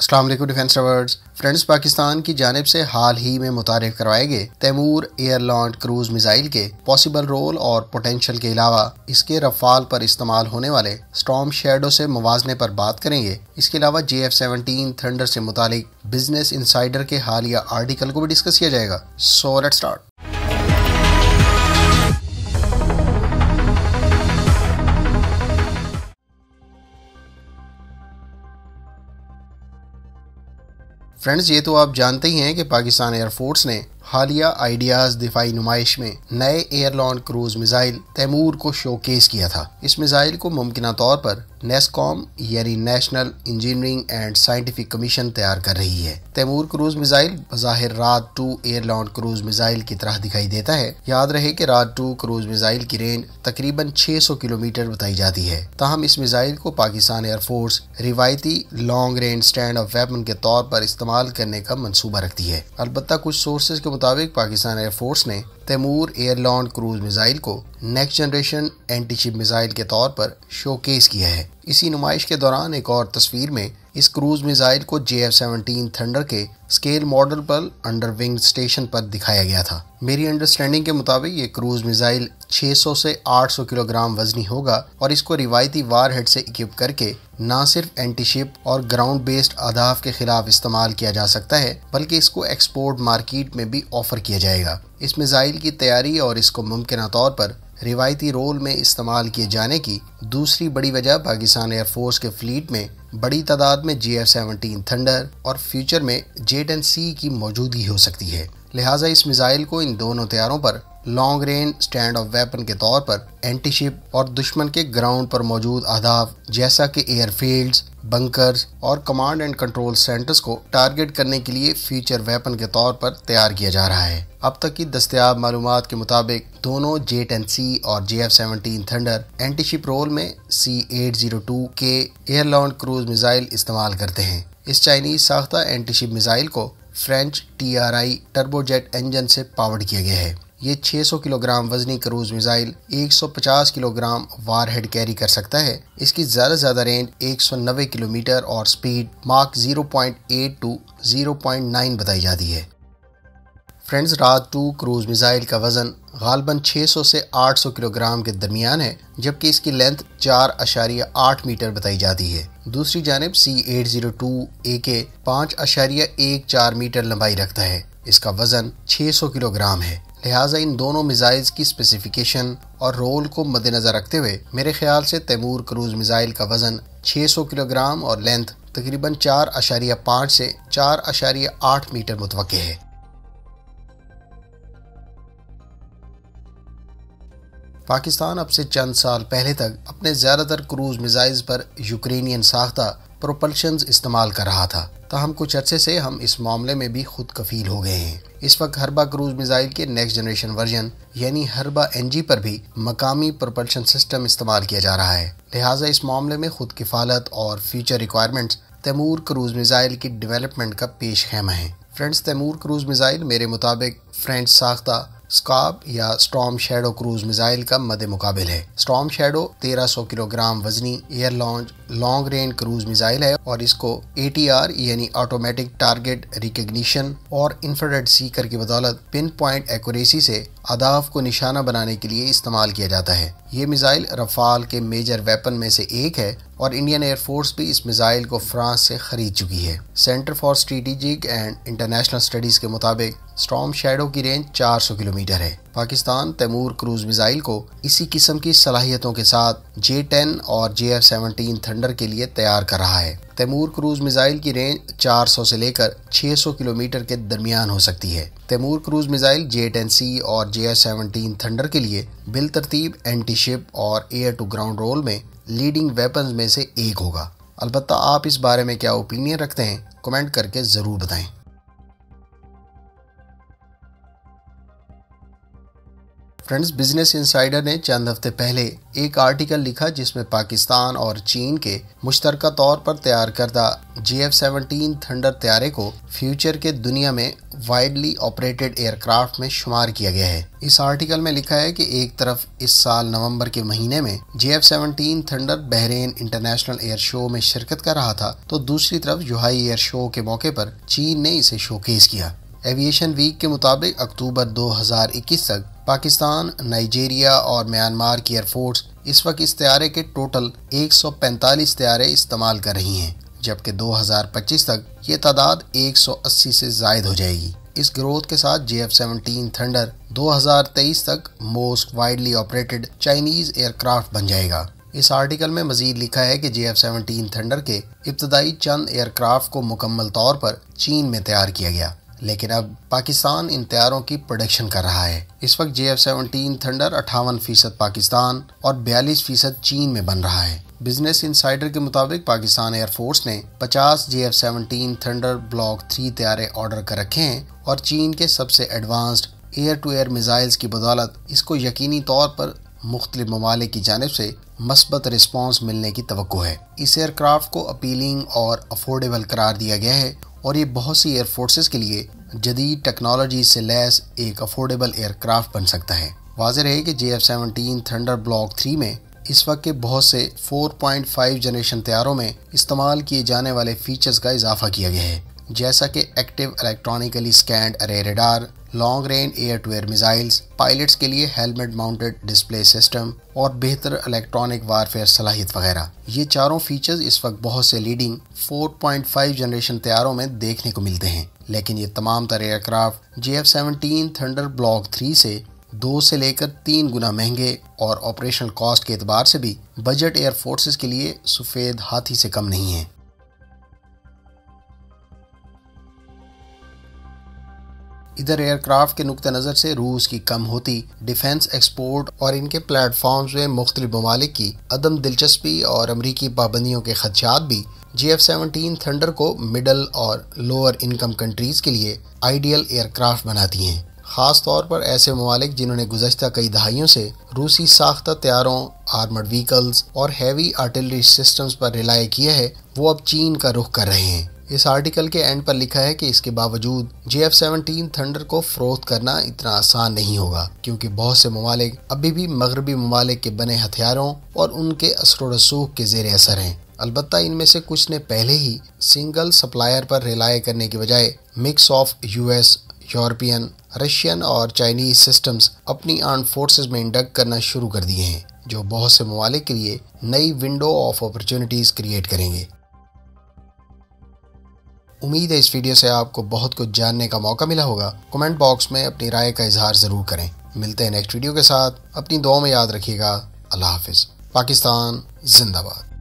السلام علیکم defence lovers friends, Pakistan کی جانب سے حال ہی میں متعارف کروائے گئے Taimoor air launched cruise missile کے پاسبل رول اور پوٹینشل کے علاوہ اس کے رفال پر استعمال ہونے والے اسٹارم شیڈو سے موازنے پر بات کریں گے۔ اس کے علاوہ JF-17 تھنڈر سے متعلق بزنس انسائیڈر کے حالیہ آرٹیکل کو بھی ڈسکس کیا جائے گا۔ So let's start. فرینڈز، یہ تو آپ جانتے ہی ہیں کہ پاکستان ایئر فورس نے حالیہ آئیڈیاز دفاعی نمائش میں نئے air launched cruise missile Taimoor کو شو کیس کیا تھا۔ اس میزائل کو ممکنہ طور پر نیسکوم یعنی national engineering and scientific commission تیار کر رہی ہے۔ تیمور کروز میزائل بظاہر رات 2 ایئر لانڈ کروز میزائل کی طرح دکھائی دیتا ہے۔ یاد رہے کہ رات 2 کروز میزائل کی رینج تقریباً 600 کلومیٹر بتائی جاتی ہے، تاہم اس میزائل کو پاکستان ایئر فورس روایتی long range stand off weapon کے طور پر استعمال کرنے کا منصوبہ رکھتی ہے۔ البتہ کچھ سورسز کے مطابق پاکستان ایئر فورس نے Taimoor air launched cruise missile کو next generation anti ship missile کے طور پر شو کیس کیا ہے۔ اسی نمائش کے دوران ایک اور تصویر میں اس کروز میزائل کو JF-17 تھنڈر کے اسکیل ماڈل پر انڈر ونگ اسٹیشن پر دکھایا گیا تھا۔ میری انڈرسٹینڈنگ کے مطابق یہ کروز میزائل 600 سے 800 کلو گرام وزنی ہوگا اور اس کو روایتی وار ہیڈ سے اکوپ کر کے نہ صرف اینٹی شپ اور گراؤنڈ بیسڈ اہداف کے خلاف استعمال کیا جا سکتا ہے، بلکہ اس کو ایکسپورٹ مارکیٹ میں بھی آفر کیا جائے گا۔ اس میزائل کی تیاری اور اس کو ممکنہ طور پر روایتی رول میں استعمال کیے جانے کی دوسری بڑی وجہ پاکستان ایئر فورس کے فلیٹ میں بڑی تعداد میں JF-17 تھنڈر اور فیوچر میں J-10C کی موجودگی ہو سکتی ہے۔ لہٰذا اس میزائل کو ان دونوں طیاروں پر long range stand off weapon کے طور پر اینٹی شپ اور دشمن کے گراؤنڈ پر موجود اہداف جیسا کہ ایئر فیلڈز، بنکرز اور کمانڈ اینڈ کنٹرول سینٹرز کو ٹارگٹ کرنے کے لیے فیوچر ویپن کے طور پر تیار کیا جا رہا ہے۔ اب تک کی دستیاب معلومات کے مطابق دونوں J-10C اور JF-17 تھنڈر اینٹی شپ رول میں C-802 کے ایئر لانڈ کروز میزائل استعمال کرتے ہیں۔ اس چائنیز ساختہ اینٹی شپ میزائل کو French TRI turbo jet engine سے پاورڈ کیا گیا ہے۔ یہ 600 کلو گرام وزنی cruise missile 150 kilogram warhead carry کر سکتا ہے۔ اس کی زیادہ رینج 190 کلومیٹر اور سپیڈ ماک 0.8 to 0.9 بتائی جاتی ہے۔ فرینڈز، رات 2 کروز میزائل کا وزن غالباً 600 سے 800 کلو گرام کے درمیان ہے، جبکہ اس کی لینتھ 4.8 میٹر بتائی جاتی ہے۔ دوسری جانب C-802 کے 5.14 میٹر لمبائی رکھتا ہے۔ اس کا وزن 600 کلو گرام ہے۔ لہٰذا ان دونوں میزائلز کی اسپیسیفیکیشن اور رول کو مد نظر رکھتے ہوئے میرے خیال سے تیمور کروز میزائل کا وزن 600 کلو گرام اور لینتھ تقریباً 4.5 سے 4.8 میٹر متوقع ہے۔ پاکستان اب سے چند سال پہلے تک اپنے زیادہ تر کروز میزائلز پر یوکرینین ساختہ پروپلشنز استعمال کر رہا تھا، تاہم کچھ عرصے سے ہم اس معاملے میں بھی خود کفیل ہو گئے ہیں۔ اس وقت ہربا کروز میزائل کے نیکسٹ جنریشن ورژن یعنی ہربا NG پر بھی مقامی پروپلشن سسٹم استعمال کیا جا رہا ہے۔ لہٰذا اس معاملے میں خود کفالت اور future requirements Taimoor cruise missile کی ڈیولپمنٹ کا پیش خیمہ ہیں۔ فرینڈز، تیمور کروز میزائل میرے مطابق فرینچ ساختہ اسکاب یا اسٹارم شیڈو کروز میزائل کا مد مقابل ہے۔ اسٹارم شیڈو 1300 کلو گرام وزنی air launch long range cruise missile ہے اور اس کو ATR یعنی آٹومیٹک ٹارگٹ ریکگنیشن اور انفرارڈ سیکر کی بدولت پن پوائنٹ ایکوریسی سے اہداف کو نشانہ بنانے کے لیے استعمال کیا جاتا ہے۔ یہ میزائل رفال کے میجر ویپن میں سے ایک ہے اور انڈین ایئر فورس بھی اس میزائل کو فرانس سے خرید چکی ہے۔ Center for Strategic and International Studies کے مطابق اسٹارم شیڈو کی رینج 400 کلومیٹر ہے۔ پاکستان تیمور کروز میزائل کو اسی قسم کی صلاحیتوں کے ساتھ J-10 اور JF-17 تھنڈر کے لیے تیار کر رہا ہے۔ تیمور کروز میزائل کی رینج 400 سے لے کر 600 کلومیٹر کے درمیان ہو سکتی ہے۔ تیمور کروز میزائل J-10C اور JF-17 تھنڈر کے لیے بالترتیب اینٹی شپ اور ایئر ٹو گراؤنڈ رول میں لیڈنگ ویپنز میں سے ایک ہوگا۔ البتہ آپ اس بارے میں کیا اوپینین رکھتے ہیں، کمنٹ کر کے ضرور بتائیں۔ فرینڈز، بزنس انسائیڈر نے چند ہفتے پہلے ایک آرٹیکل لکھا جس میں پاکستان اور چین کے مشترکہ طور پر تیار کردہ JF-17 تھنڈر طیارے کو فیوچر کے دنیا میں وائڈلی آپریٹڈ ایئر کرافٹ میں شمار کیا گیا ہے۔ اس آرٹیکل میں لکھا ہے کہ ایک طرف اس سال نومبر کے مہینے میں JF-17 thunder Bahrain international air show میں شرکت کر رہا تھا، تو دوسری طرف یوہائی ایئر شو کے موقع پر چین نے اسے شوکیس کیا۔ ایویشن ویک کے مطابق اکتوبر 2021 تک پاکستان، نائجیریا اور میانمار کی ایئر فورس اس وقت اس طیارے کے ٹوٹل 145 طیارے استعمال کر رہی ہیں، جبکہ 2025 تک یہ تعداد 180 سے زائد ہو جائے گی۔ اس گروتھ کے ساتھ JF-17 تھنڈر 2023 تک most widely operated Chinese aircraft بن جائے گا۔ اس آرٹیکل میں مزید لکھا ہے کہ JF-17 تھنڈر کے ابتدائی چند ایئر کرافٹ کو مکمل طور پر چین میں تیار کیا گیا، لیکن اب پاکستان ان طیاروں کی پروڈکشن کر رہا ہے۔ اس وقت JF-17 تھنڈر 58% پاکستان اور 42% چین میں بن رہا ہے۔ بزنس انسائیڈر کے مطابق پاکستان ایئر فورس نے 50 JF-17 تھنڈر بلاک 3 طیارے آرڈر کر رکھے ہیں اور چین کے سب سے advanced air to air missiles کی بدولت اس کو یقینی طور پر مختلف ممالک کی جانب سے مثبت رسپانس ملنے کی توقع ہے۔ اس ایئر کرافٹ کو اپیلنگ اور افورڈیبل قرار دیا گیا ہے اور یہ بہت سی ایئر فورسز کے لیے جدید ٹیکنالوجی سے لیس ایک افورڈیبل ایئر کرافٹ بن سکتا ہے۔ واضح رہے کہ JF-17 تھنڈر بلاک 3 میں اس وقت کے بہت سے 4.5 جنریشن طیاروں میں استعمال کیے جانے والے فیچرز کا اضافہ کیا گیا ہے، جیسا کہ active electronically scanned array radar, long range air to air missiles, pilots کے لیے ہیلمٹ ماؤنٹڈ ڈسپلے سسٹم اور بہتر الیکٹرانک وارفیئر صلاحیت وغیرہ۔ یہ چاروں فیچرز اس وقت بہت سے لیڈنگ 4.5 جنریشن طیاروں میں دیکھنے کو ملتے ہیں، لیکن یہ تمام تر year craft JF-17 thunder block 3 سے 2 سے لے کر 3 گنا مہنگے اور آپریشنل کاسٹ کے اعتبار سے بھی بجٹ ایئر فورسز کے لیے سفید ہاتھی سے کم نہیں ہیں۔ ادھر ایئر کرافٹ کے نقطہ نظر سے روس کی کم ہوتی ڈیفنس ایکسپورٹ اور ان کے پلیٹ فارمز میں مختلف ممالک کی عدم دلچسپی اور امریکی پابندیوں کے خدشات بھی JF-17 تھنڈر کو مڈل اور لوور انکم کنٹریز کے لیے آئیڈیل ایئر کرافٹ بناتی ہیں، خاص طور پر ایسے ممالک جنہوں نے گزشتہ کئی دہائیوں سے روسی ساختہ طیاروں، آرمرڈ وہیکلز اور ہیوی آرٹلری سسٹمز پر ریلائی کیا ہے، وہ اب چین کا رخ کر رہے ہیں۔ اس آرٹیکل کے اینڈ پر لکھا ہے کہ اس کے باوجود JF-17 تھنڈر کو فروخت کرنا اتنا آسان نہیں ہوگا، کیونکہ بہت سے ممالک ابھی بھی مغربی ممالک کے بنے ہتھیاروں اور ان کے اثر و رسوخ کے زیر اثر ہیں۔ البتہ ان میں سے کچھ نے پہلے ہی سنگل سپلائر پر ریلائی کرنے کے بجائے mix of US، European, Russian اور چائنیز سسٹمز اپنی آرمڈ فورسز میں انڈکٹ کرنا شروع کر دیے ہیں، جو بہت سے ممالک کے لیے نئی ونڈو آف اپرچونٹیز کریٹ کریں گے۔ امید ہے اس ویڈیو سے آپ کو بہت کچھ جاننے کا موقع ملا ہوگا۔ کمنٹ باکس میں اپنی رائے کا اظہار ضرور کریں۔ ملتے ہیں نیکسٹ ویڈیو کے ساتھ، اپنی دعاؤں میں یاد رکھیے گا۔ اللہ حافظ۔ پاکستان زندہ باد۔